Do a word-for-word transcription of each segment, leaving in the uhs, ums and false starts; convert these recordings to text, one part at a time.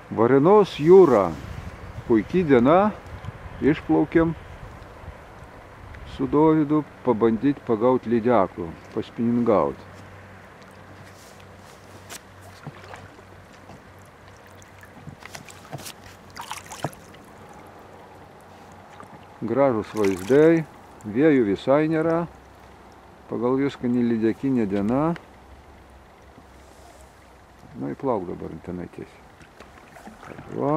Varėnos jūra. Puikiai diena. Išplaukėm su Dovydu pabandyti pagauti lydekų, paspiningauti. Gražus vaizdai, vėjų visai nėra, pagal viską lydekinė diena. Nu, įplauk dabar tenai tiesiai. Va.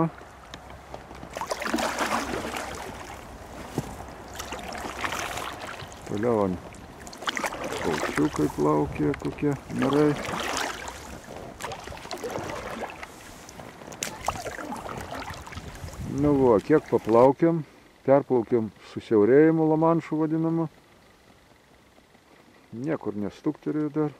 Toliau ant paukščiukai plaukė, kokie narai. Nu va, kiek paplaukėm, perplaukėm susiaurėjimu Lamanšu vadinamu. Niekur nestukterėjo dar.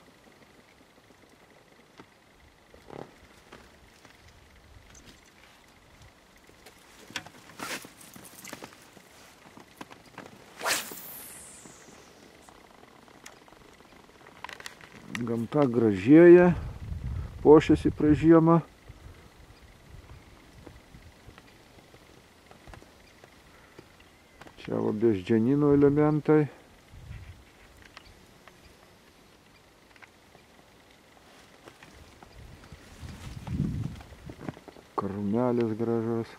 Gamta gražėja, puošiasi prieš žiemą. Čia va beždžianino elementai. Karmelis gražus.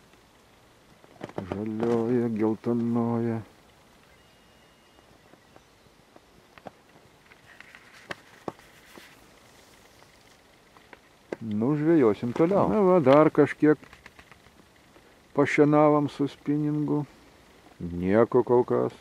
Žalioja, geltonoja. Nu, žvejosim toliau. Na va, dar kažkiek pašienavom su spiningu. Nieko kol kas.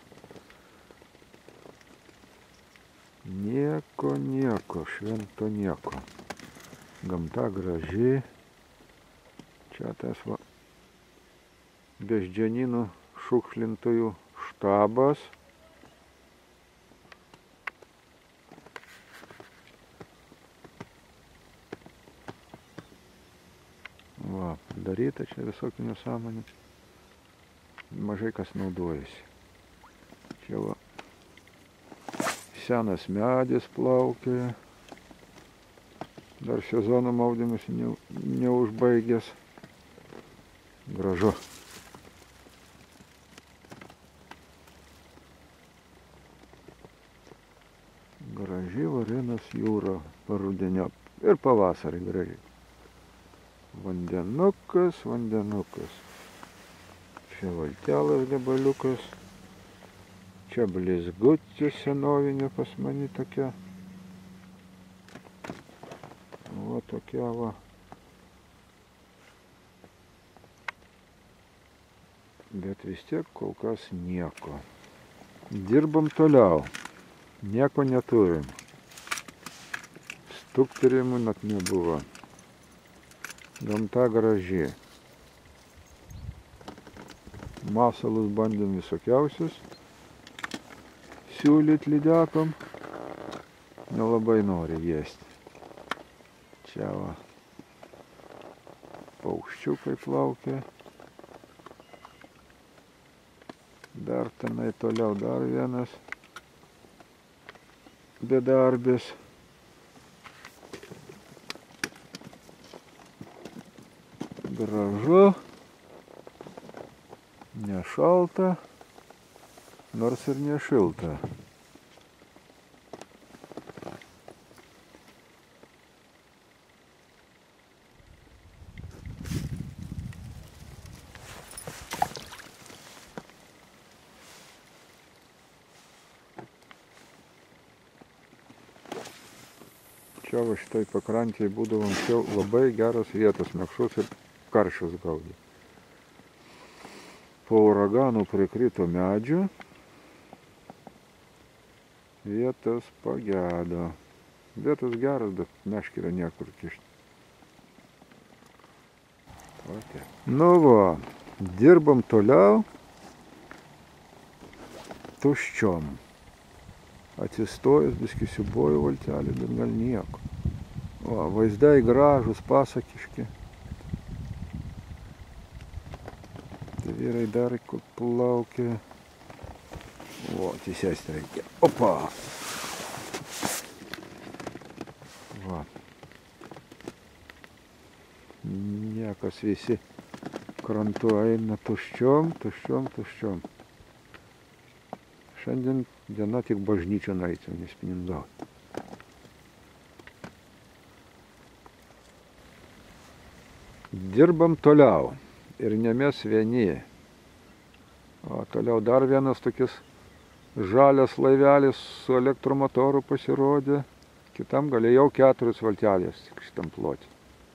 Nieko, nieko, švento nieko. Gamta graži. Čia tas va beždžianinų šukšlintojų štabas. Va, daryta čia visokių nesąmonių. Mažai kas naudojasi. Čia va senas medis plaukė. Dar sezono maudymus ne, neužbaigęs. Gražu. Graži Varėnos jūra parudeniop. Ir pavasarį gražiai. Vandenukas, vandenukas. Čia valtelas gabaliukas. Čia blizgutė senovinė pas mane tokia. Va tokia va. Bet vis tiek kol kas nieko. Dirbam toliau. Nieko neturim. Stukterimų net nebuvo. Gamta graži. Masalus bandėm visokiausius siūlyt lydekam. Nelabai nori jėsti. Čia va paukščiukai plaukia. Dar tenai toliau dar vienas bedarbis. Gražu. Nešalta, nors ir nešilta. Čia va šitai pakrantėje būdavo anksčiau labai geros vietos mekšus ir karšius gaudyti. Po uraganų prikrito medžių, vietos pagedo. Vietos geras, bet meškerė niekur kišti. Nu va, dirbam toliau tuščiom. Atsistojus, biskį siuboju valtelį, bet gal nieko. O, vaizdai gražus, pasakiški. Vyrai dar kur plaukia. O, įsėsti reikia. Opa! Va. Niekas, visi krantu eina tuščiom, tuščiom, tuščiom. Šiandien diena tik bažnyčią nueiti, nespiningauti. Dirbam toliau ir ne mes vieni. O toliau dar vienas tokis žalias laivelis su elektromotoru pasirodė. Kitam galėjau keturios valtelės tik šitam plotį.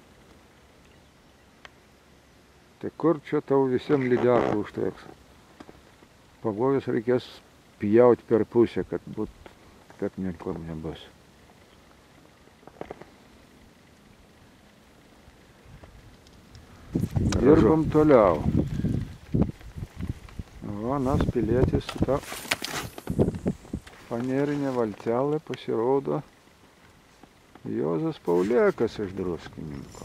Tai kur čia tau visiems lydekų užteks? Pavojus reikės pjauti per pusę, kad būt, kad niekom nebus. Dirbam toliau. O, nas pilietis su ta fanerinė valtelė pasirodo Juozas Paulėkas iš Druskininko.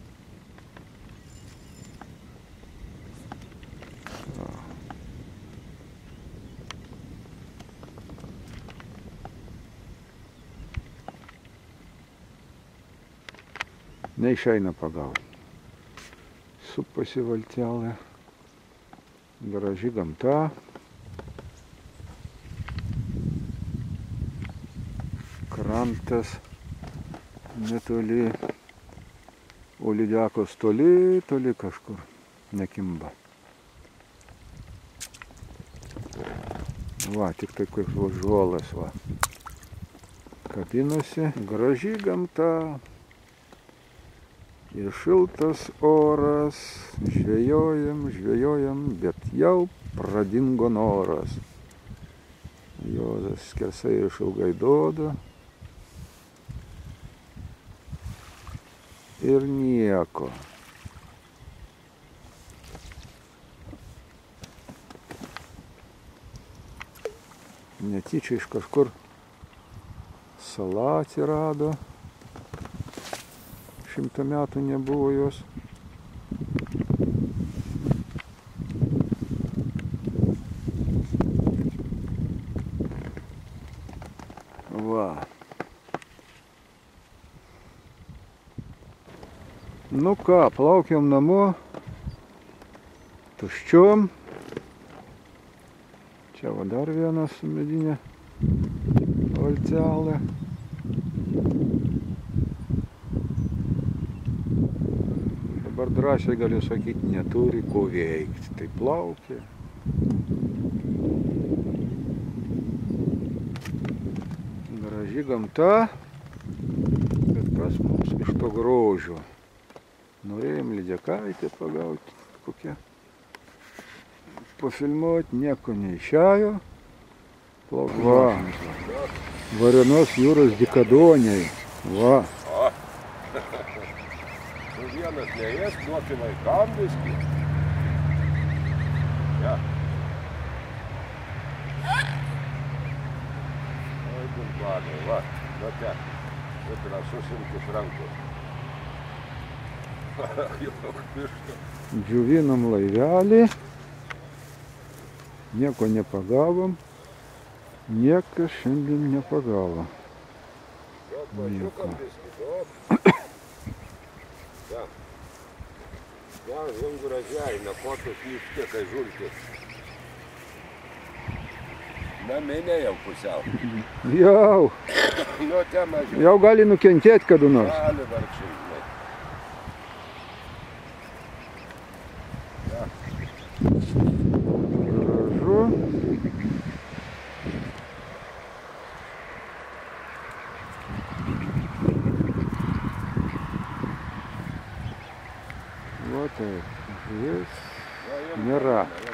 Neišeina pagauti. Supasi valtelė. Graži gamta. Krantas netoli, o lydekos toli, toli kažkur nekimba. Va, tik tai kaip žuolas, va. Kabinasi, graži gamta. Ir šiltas oras, žvejojam, žvejojam, bet jau pradingo noras. Juozas skersai išilgai duoda. Ir nieko. Netyčia iš kažkur sala atsirado. Šimtą metų nebuvo jos. Va. Nu ką, plaukiam namo. Tuščiom. Čia va dar vienas medinė valtelė. Dabar drąsiai galiu sakyti, neturi ko veikti. Tai plaukia. Graži gamta, bet kas mums iš to grožio. Norėjom lydekaitę pagauti, kokią pafilmuoti, nieko neišėjo. Va, Varėnos jūros dykadoniai. Va. Vienas neės, duoti vaikam viskį. Ja. Oi, gulbanai, va, va te. Bet yra susimti iš rankos. Džiuvinam laivelį. Nieko nepagavom. Niekas šiandien nepagavo. Nieko. Ja, jiem gražiai, nakotus miške, kai žultis. Naminė jau pusiau. Jau. Nu, te mažiau. Jau gali nukentėti kada nors. Gali vargšinti. Ja. Gražu. Va taip, žuvis nėra.